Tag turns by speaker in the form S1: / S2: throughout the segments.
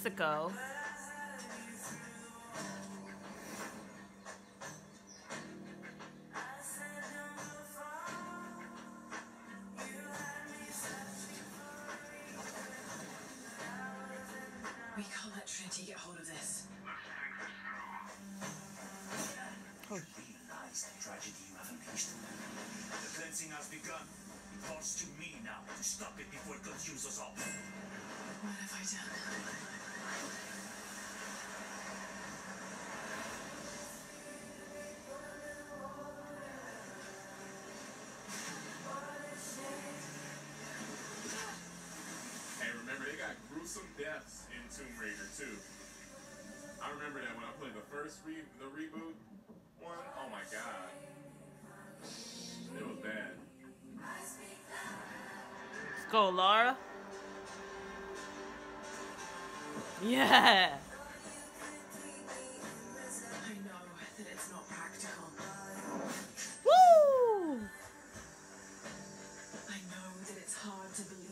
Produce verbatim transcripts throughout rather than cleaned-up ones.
S1: Mexico.
S2: We can't let Trinity get hold of this.
S1: Oh.
S3: You realize the tragedy you have unleashed? The cleansing has begun. It falls to me now to stop it before it consumes us all.
S2: What have I done?
S4: Hey, remember, they got gruesome deaths in Tomb Raider too. I remember that when I played the first re the reboot one. Oh my god. It was bad.
S1: Let's go, Lara. Yeah.
S2: I know that it's not practical.
S1: Woo!
S2: I know that it's hard to believe.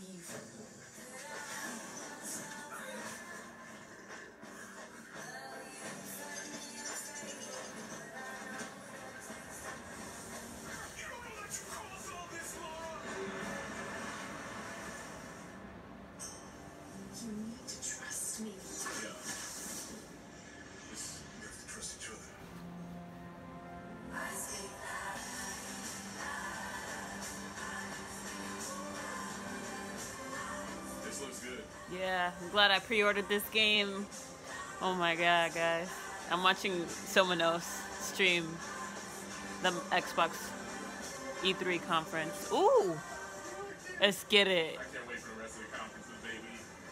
S2: You need to trust me.
S4: Yeah. This,
S3: We have to trust each other.
S4: this looks good.
S1: Yeah, I'm glad I pre-ordered this game. Oh my god, guys. I'm watching Someonos stream the Xbox E three conference. Ooh! Let's get it.
S4: I can't wait for the rest of the conferences, baby.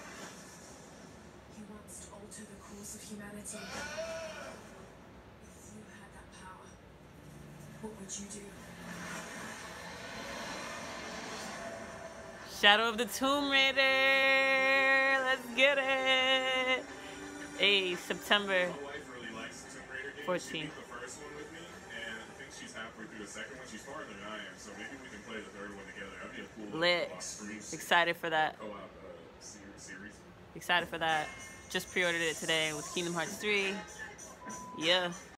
S2: He wants to alter the course of humanity. If you had that power, what would you do?
S1: Shadow of the Tomb Raider! Let's get it! Hey, September
S4: My wife really likes the Tomb Raider game.
S1: fourteenth.
S4: She beat the first one with me, and I think she's halfway through the second one. She's farther than I am, so maybe we can play the third one together. That'd be a cool
S1: Lit.
S4: co-op stream.
S1: Excited for that.
S4: Co-op uh, se- series.
S1: Excited for that. Just pre-ordered it today with Kingdom Hearts three. Yeah.